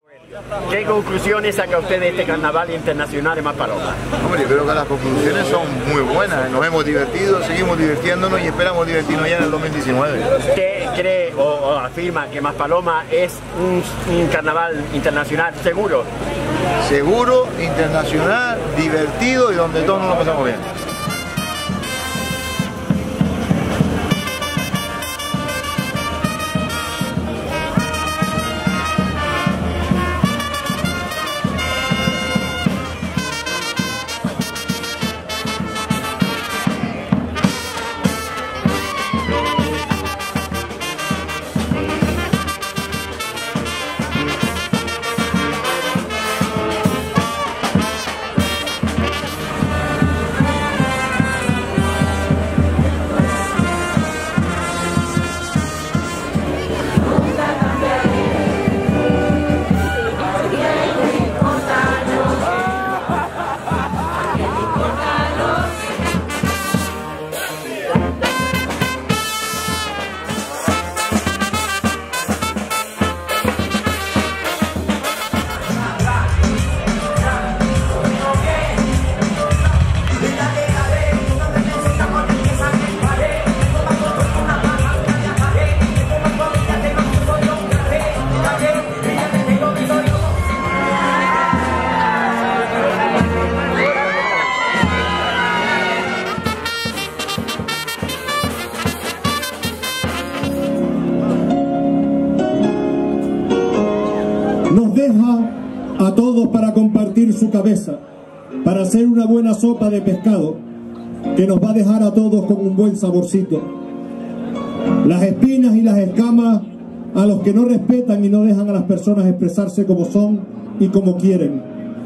¿Qué conclusiones saca usted de este carnaval internacional de Maspalomas? Hombre, yo creo que las conclusiones son muy buenas. Nos hemos divertido, seguimos divirtiéndonos y esperamos divertirnos ya en el 2019. ¿Usted cree o afirma que Maspalomas es un carnaval internacional seguro? Seguro, internacional, divertido y donde todos nos lo pasamos bien. Nos deja a todos para compartir su cabeza, para hacer una buena sopa de pescado que nos va a dejar a todos con un buen saborcito. Las espinas y las escamas a los que no respetan y no dejan a las personas expresarse como son y como quieren.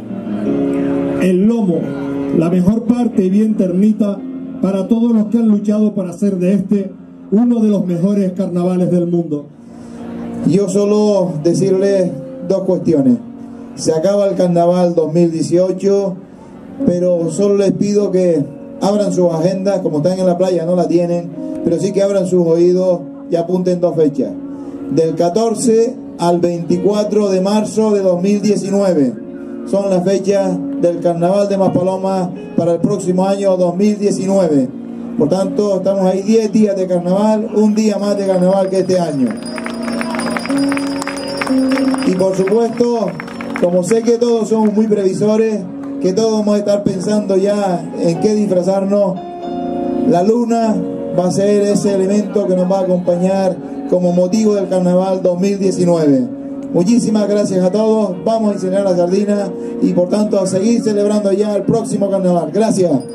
El lomo, la mejor parte y bien ternita para todos los que han luchado para hacer de este uno de los mejores carnavales del mundo. Yo solo decirles dos cuestiones. Se acaba el carnaval 2018, pero solo les pido que abran sus agendas, como están en la playa no la tienen, pero sí que abran sus oídos y apunten dos fechas. Del 14 al 24 de marzo de 2019 son las fechas del carnaval de Maspalomas para el próximo año 2019. Por tanto, estamos ahí 10 días de carnaval, un día más de carnaval que este año. Y por supuesto, como sé que todos somos muy previsores, que todos vamos a estar pensando ya en qué disfrazarnos, la luna va a ser ese elemento que nos va a acompañar como motivo del carnaval 2019. Muchísimas gracias a todos, vamos a incinerar la sardina y por tanto a seguir celebrando ya el próximo carnaval. Gracias.